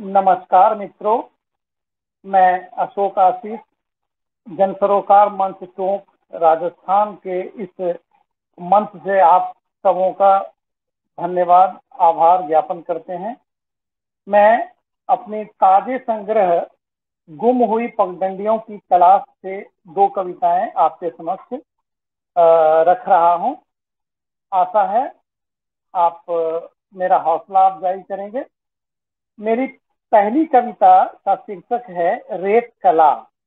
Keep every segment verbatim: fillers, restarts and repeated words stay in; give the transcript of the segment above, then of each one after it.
नमस्कार मित्रों, मैं अशोक आशीष जन सरोकार मंच टोंक राजस्थान के इस मंच से आप सबों का धन्यवाद आभार ज्ञापन करते हैं। मैं अपने ताजे संग्रह गुम हुई पगडंडियों की तलाश से दो कविताएं आपके समक्ष रख रहा हूं। आशा है आप मेरा हौसला अफजाई करेंगे। मेरी पहली कविता का शीर्षक है रेत कला।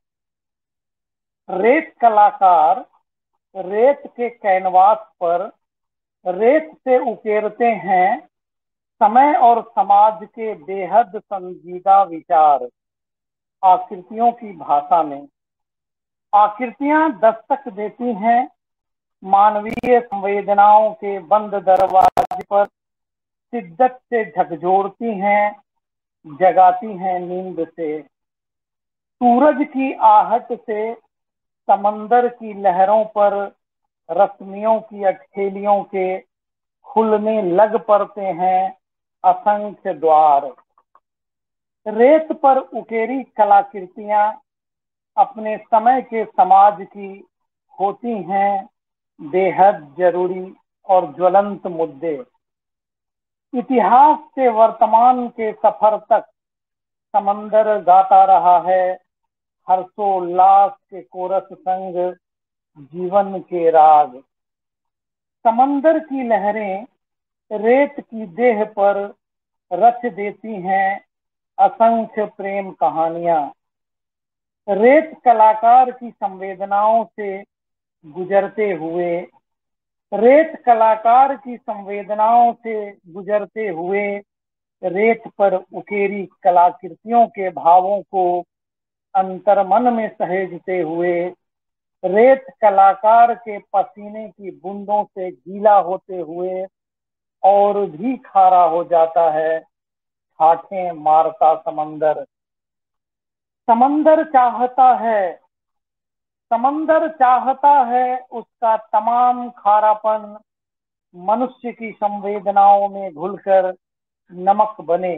रेत कलाकार रेत के कैनवास पर रेत से उकेरते हैं समय और समाज के बेहद संजीदा विचार आकृतियों की भाषा में। आकृतियां दस्तक देती हैं मानवीय संवेदनाओं के बंद दरवाजे पर, शिद्दत से झकझोरती हैं, जगाती हैं नींद से। सूरज की आहट से समंदर की लहरों पर रश्मियों की अठखेलियों के खुलने लग पड़ते हैं असंख्य द्वार। रेत पर उकेरी कलाकृतियां अपने समय के समाज की होती हैं बेहद जरूरी और ज्वलंत मुद्दे। इतिहास से वर्तमान के सफर तक समंदर गाता रहा है हर्षोल्लास के कोरस संग जीवन के राग। समंदर की लहरें रेत की देह पर रच देती हैं असंख्य प्रेम कहानियां। रेत कलाकार की संवेदनाओं से गुजरते हुए रेत कलाकार की संवेदनाओं से गुजरते हुए रेत पर उकेरी कलाकृतियों के भावों को अंतर्मन में सहेजते हुए रेत कलाकार के पसीने की बूंदों से गीला होते हुए और भी खारा हो जाता है ठाठें मारता समंदर। समंदर चाहता है समंदर चाहता है उसका तमाम खारापन मनुष्य की संवेदनाओं में घुलकर नमक बने,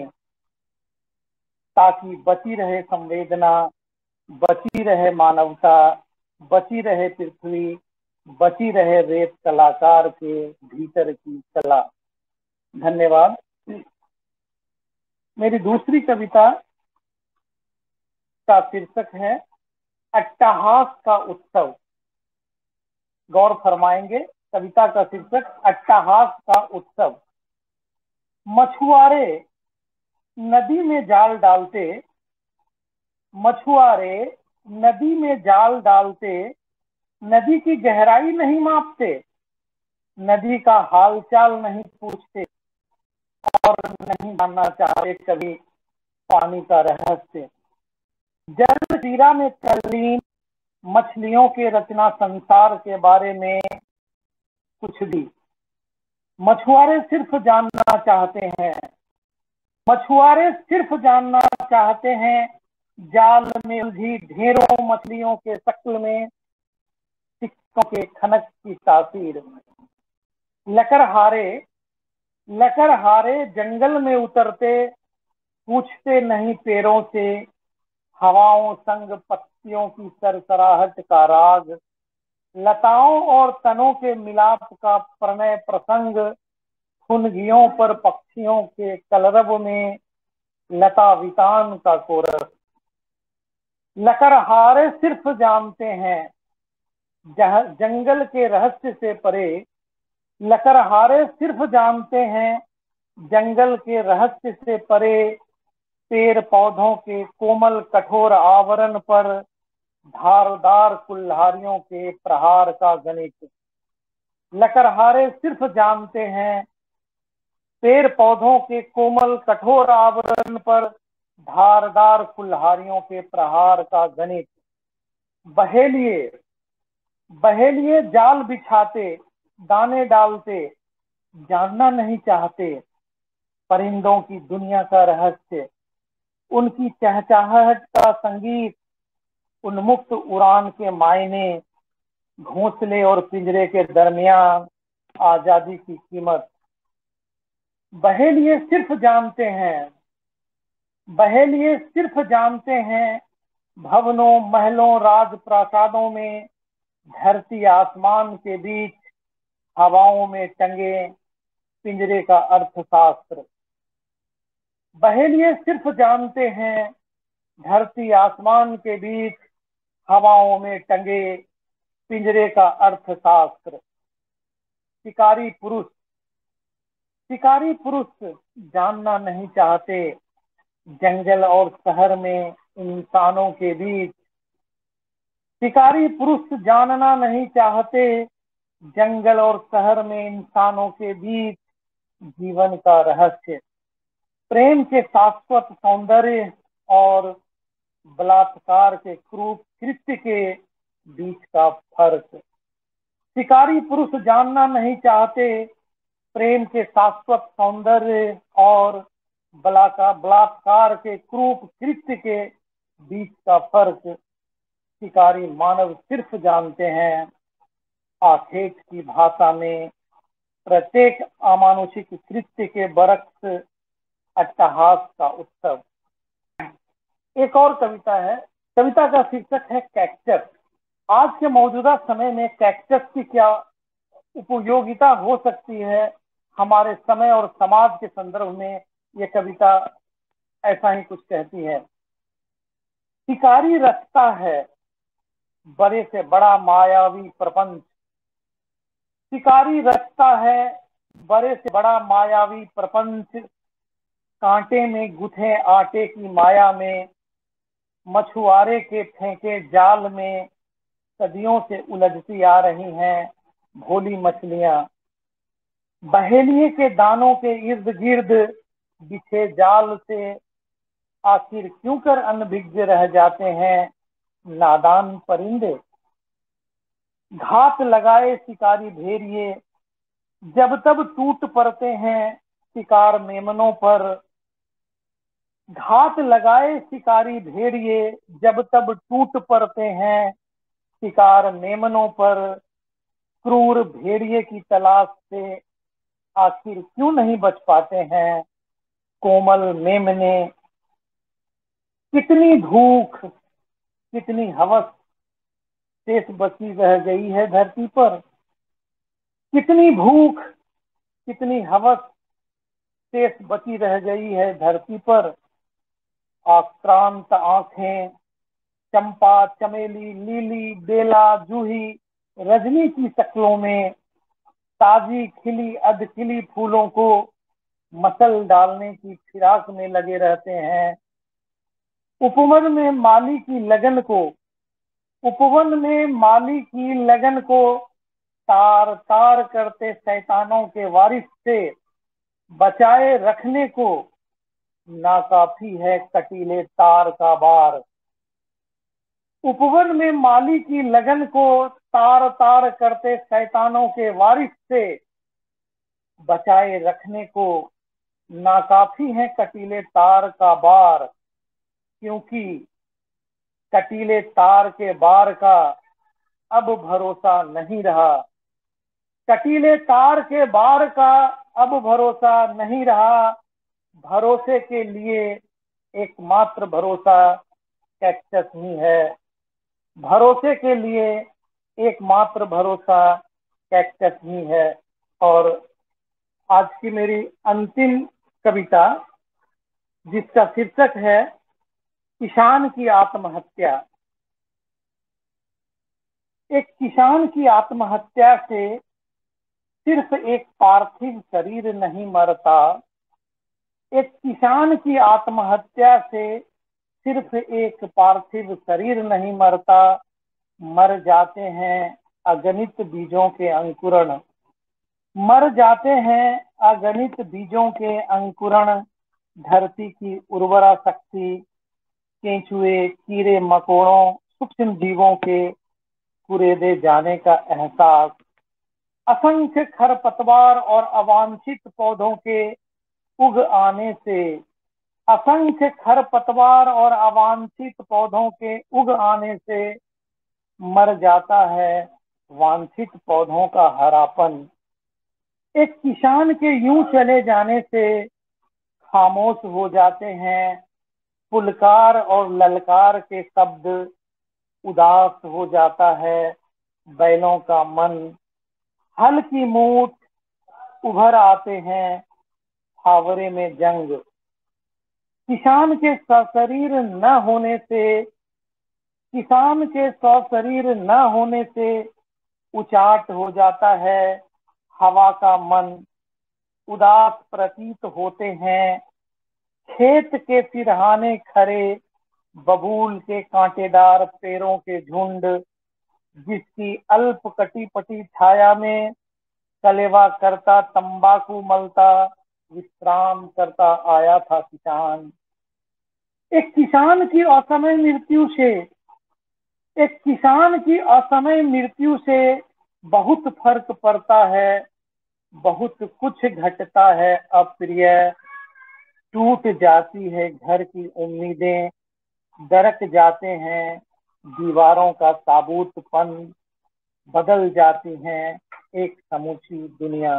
ताकि बची रहे संवेदना, बची रहे मानवता, बची रहे पृथ्वी, बची रहे रेत कलाकार के भीतर की कला। धन्यवाद। मेरी दूसरी कविता का शीर्षक है अट्टहास का उत्सव। गौर फरमाएंगे, कविता का शीर्षक अट्टहास का उत्सव। मछुआरे नदी में जाल डालते मछुआरे नदी में जाल डालते नदी की गहराई नहीं मापते, नदी का हालचाल नहीं पूछते और नहीं जानना चाहते कभी पानी का रहस्य। जल क्रीड़ा में तल्लीन मछलियों के रचना संसार के बारे में कुछ भी। मछुआरे सिर्फ जानना चाहते हैं मछुआरे सिर्फ जानना चाहते हैं जाल में उलझी ढेरों मछलियों के शक्ल में सिक्कों के खनक की तासीर। लकड़हारे लकड़हारे जंगल में उतरते पूछते नहीं पैरों से हवाओं संग पत्तियों की सरसराहट का राग, लताओं और तनों के मिलाप का प्रणय प्रसंग, फुनगियों पर पक्षियों के कलरव में लता वितान का कोरस। लकड़हारे सिर्फ जानते हैं जंगल के रहस्य से परे लकड़हारे सिर्फ जानते हैं जंगल के रहस्य से परे पेड़ पौधों के कोमल कठोर आवरण पर धारदार कुल्हाड़ियों के प्रहार का गणित। लकड़हारे सिर्फ जानते हैं पेड़ पौधों के कोमल कठोर आवरण पर धारदार कुल्हाड़ियों के प्रहार का गणित। बहेलिए बहेलिए जाल बिछाते दाने डालते जानना नहीं चाहते परिंदों की दुनिया का रहस्य, उनकी चहचहाहट का संगीत, उन्मुक्त उड़ान के मायने, घोंसले और पिंजरे के दरमियान आजादी की कीमत। बहेलिए सिर्फ जानते हैं बहेलिए सिर्फ जानते हैं भवनों महलों राज प्रासादों में, धरती आसमान के बीच हवाओं में टंगे पिंजरे का अर्थशास्त्र। बहेलिए सिर्फ जानते हैं धरती आसमान के बीच हवाओं में टंगे पिंजरे का अर्थशास्त्र। शिकारी पुरुष शिकारी पुरुष जानना नहीं चाहते जंगल और शहर में इंसानों के बीच। शिकारी पुरुष जानना नहीं चाहते जंगल और शहर में इंसानों के बीच जीवन का रहस्य, प्रेम के शाश्वत सौंदर्य और बलात्कार के क्रूर कृत्य के बीच का फर्क। शिकारी पुरुष जानना नहीं चाहते प्रेम के शाश्वत सौंदर्य और बलात्कार के क्रूर कृत्य के बीच का फर्क। शिकारी मानव सिर्फ जानते हैं आखेट की भाषा में प्रत्येक अमानुषिक कृत्य के बरक्स अट्टहास का उत्सव। एक और कविता है, कविता का शीर्षक है कैक्टस। आज के मौजूदा समय में कैक्टस की क्या उपयोगिता हो सकती है हमारे समय और समाज के संदर्भ में ये कविता ऐसा ही कुछ कहती है। शिकारी रचता है बड़े से बड़ा मायावी प्रपंच। शिकारी रचता है बड़े से बड़ा मायावी प्रपंच, कांटे में गुथे आटे की माया में, मछुआरे के फेंके जाल में सदियों से उलझती आ रही हैं भोली मछलियां। बहेलिए के दानों के इर्द गिर्द बिछे जाल से आखिर क्यों कर अनभिज्ञ रह जाते हैं नादान परिंदे। घात लगाए शिकारी भेड़िए जब तब टूट पड़ते हैं शिकार मेमनों पर। घात लगाए शिकारी भेड़िए जब तब टूट पड़ते हैं शिकार मेमनों पर। क्रूर भेड़िए की तलाश से आखिर क्यों नहीं बच पाते हैं कोमल मेमने। कितनी भूख कितनी हवस शेष बची रह गई है धरती पर। कितनी भूख कितनी हवस शेष बची रह गई है धरती पर। आक्रांत आंखें चंपा चमेली लीली बेला जूही रजनी की शक्लों में ताजी खिली अधखिली फूलों को मसल डालने की फिराक में लगे रहते हैं। उपवन में माली की लगन को उपवन में माली की लगन को तार तार करते शैतानों के वारिस से बचाए रखने को नाकाफी है कटीले तार का बार। उपवन में माली की लगन को तार तार करते शैतानों के वारिस से बचाए रखने को नाकाफी है कटीले तार का बार। क्योंकि कटीले तार के बार का अब भरोसा नहीं रहा। कटीले तार के बार का अब भरोसा नहीं रहा। भरोसे के लिए एकमात्र भरोसा कैक्टस ही है। भरोसे के लिए एकमात्र भरोसा कैक्टस ही है। और आज की मेरी अंतिम कविता जिसका शीर्षक है किसान की आत्महत्या। एक किसान की आत्महत्या से सिर्फ एक पार्थिव शरीर नहीं मरता। एक किसान की आत्महत्या से सिर्फ एक पार्थिव शरीर नहीं मरता, मर जाते हैं अगणित बीजों के अंकुरण। मर जाते हैं अगणित बीजों के अंकुरण। धरती की उर्वरा शक्ति केंचुए कीड़े मकोड़ों सूक्ष्म जीवों के कुरेदे जाने का एहसास। असंख्य खरपतवार और अवांछित पौधों के उग आने से असंख्य खरपतवार और अवांछित पौधों के उग आने से मर जाता है वांछित पौधों का हरापन। एक किसान के यूं चले जाने से खामोश हो जाते हैं फुलकार और ललकार के शब्द, उदास हो जाता है बैलों का मन। हल की मूठ उभर आते हैं फावरे में जंग। किसान के सशरीर न होने से किसान के सशरीर न होने से उचाट हो जाता है हवा का मन। उदास प्रतीत होते हैं खेत के सिरहाने खरे, बबूल के कांटेदार पेड़ों के झुंड। जिसकी अल्प कटी पटी छाया में कलेवा करता तंबाकू मलता विश्राम करता आया था किसान। एक किसान की असमय मृत्यु से एक किसान की असमय मृत्यु से बहुत फर्क पड़ता है, बहुत कुछ घटता है अप्रिय। टूट जाती है घर की उम्मीदें, दरक जाते हैं दीवारों का साबुतपन। बदल जाती हैं एक समूची दुनिया।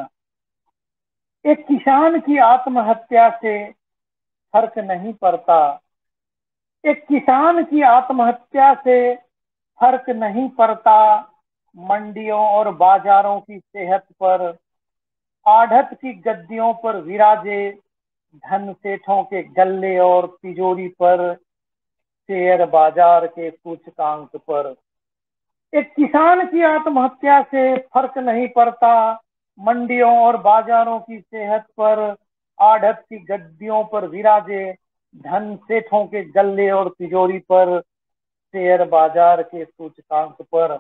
एक किसान की आत्महत्या से फर्क नहीं पड़ता एक किसान की आत्महत्या से फर्क नहीं पड़ता मंडियों और बाजारों की सेहत पर। आढ़त की गद्दियों पर विराजे धन सेठों के गल्ले और तिजोरी पर, शेयर बाजार के सूचकांक पर। एक किसान की आत्महत्या से फर्क नहीं पड़ता मंडियों और बाजारों की सेहत पर। आढ़त की गद्दियों पर विराजे धन सेठों के गल्ले और तिजोरी पर, शेयर बाजार के सूचकांक पर।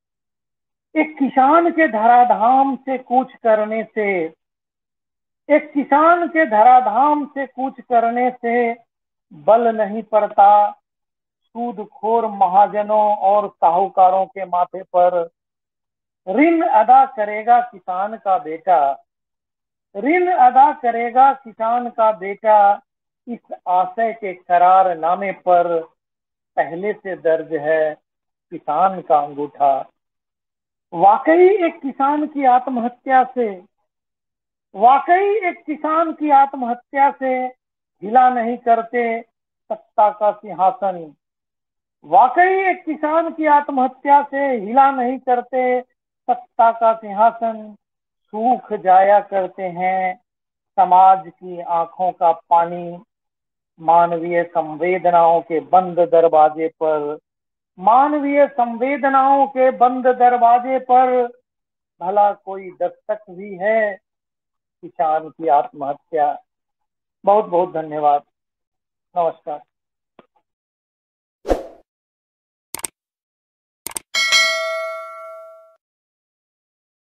एक किसान के धराधाम से कूच करने से एक किसान के धराधाम से कूच करने से बल नहीं पड़ता सूदखोर महाजनों और साहूकारों के माथे पर। ऋण अदा करेगा किसान का बेटा ऋण अदा करेगा किसान का बेटा इस आशय के करारनामे पर पहले से दर्ज है किसान का अंगूठा। वाकई एक किसान की आत्महत्या से वाकई एक किसान की आत्महत्या से हिला नहीं करते सत्ता का सिंहासन। वाकई एक किसान की आत्महत्या से हिला नहीं करते सत्ता का सिंहासन। सूख जाया करते हैं समाज की आंखों का पानी, मानवीय संवेदनाओं के बंद दरवाजे पर मानवीय संवेदनाओं के बंद दरवाजे पर भला कोई दस्तक भी है किसान की आत्महत्या। बहुत बहुत धन्यवाद। नमस्कार।